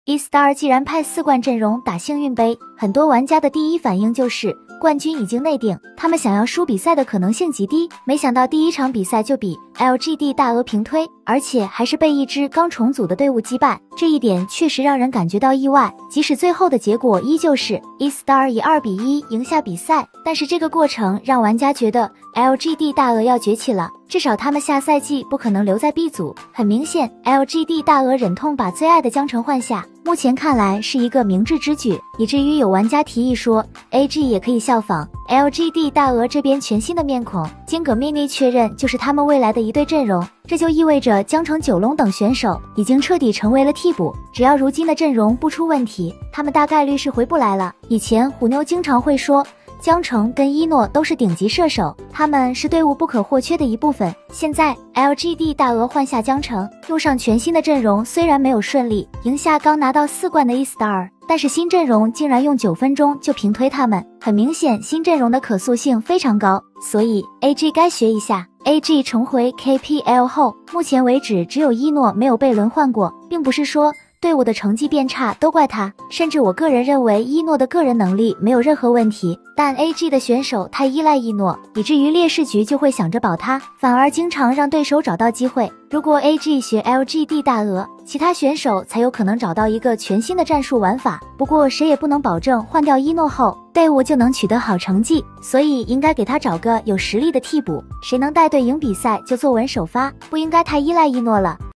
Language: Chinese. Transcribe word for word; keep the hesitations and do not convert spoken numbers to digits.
E-Star 既然派四冠阵容打幸运杯，很多玩家的第一反应就是冠军已经内定，他们想要输比赛的可能性极低。没想到第一场比赛就比 L G D 大鹅平推，而且还是被一支刚重组的队伍击败，这一点确实让人感觉到意外。即使最后的结果依旧是 E-Star 以二比一赢下比赛，但是这个过程让玩家觉得 L G D 大鹅要崛起了，至少他们下赛季不可能留在 B 组。很明显 L G D 大鹅忍痛把最爱的江城换下，目前看来是一个明智之举，以至于有玩家提议说 A G 也可以效仿 L G D 大鹅这边全新的面孔。金戈 mini 确认就是他们未来的一队阵容，这就意味着江城、九龙等选手已经彻底成为了替补，只要如今的阵容不出问题，他们大概率是回不来了。以前虎妞经常会说江城跟一诺都是顶级射手，他们是队伍不可或缺的一部分。现在 L G D 大鹅换下江城，用上全新的阵容，虽然没有顺利赢下刚拿到四冠的 E-Star， 但是新阵容竟然用九分钟就平推他们，很明显新阵容的可塑性非常高，所以 A G 该学一下。A G 重回 K P L 后，目前为止只有一诺没有被轮换过，并不是说队伍的成绩变差都怪他，甚至我个人认为一诺的个人能力没有任何问题，但 A G 的选手太依赖一诺，以至于劣势局就会想着保他，反而经常让对手找到机会。如果 A G 学 L G D 大鹅，其他选手才有可能找到一个全新的战术玩法。不过谁也不能保证换掉一诺后队伍就能取得好成绩，所以应该给他找个有实力的替补，谁能带队赢比赛就坐稳首发，不应该太依赖一诺了。